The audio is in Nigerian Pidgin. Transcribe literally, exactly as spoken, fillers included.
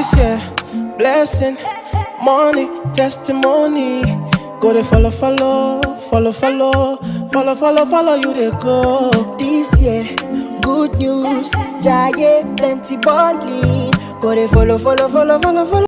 This year, blessing, money, testimony. Go to follow, follow, follow, follow, follow, follow, follow you they go. This year, good news, giant plenty balling. Go to follow, follow, follow, follow, follow.